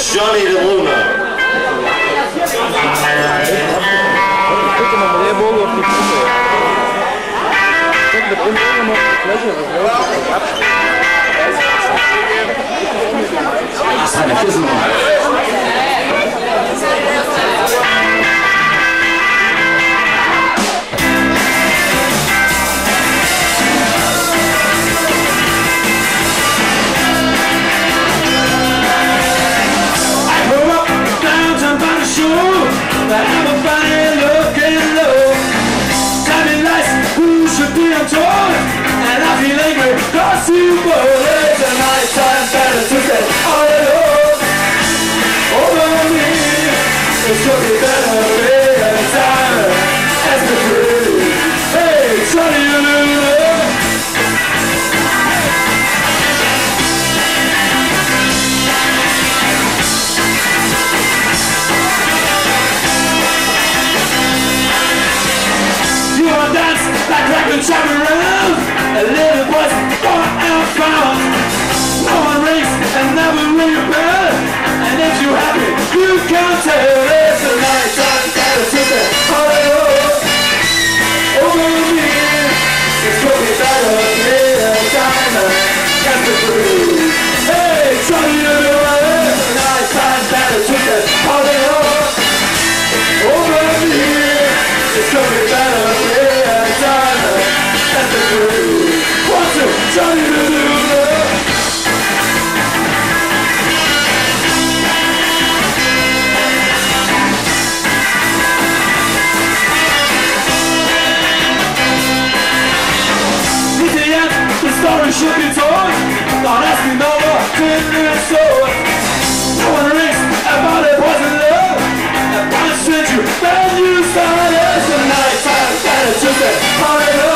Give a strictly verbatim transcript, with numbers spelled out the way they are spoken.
Johnny de Luna. But everybody looking low. Timing lights, who should be on tour? And I feel angry, cause you both. It's a nice time, better to say all alone. Over me, it should be better, better time. As the free, hey, Johnny Luna. Like records jumping around, a little boy's going outbound. No one rings and never ring a bell. And if you're happy, you can tell. It's a night time, better to the hollow. Over me, it's gonna be better, better time. That's the truth. Hey, Johnny, you know it's a night time, better to the hollow. Over me, it's gonna be better, better time. That's the truth. What's it, Johnny Luna? Need the end, the story should be told. Don't ask me no more, didn't even show it. No one rings about it wasn't love. And once sent you, then you started. It's a night time, better to the hollow.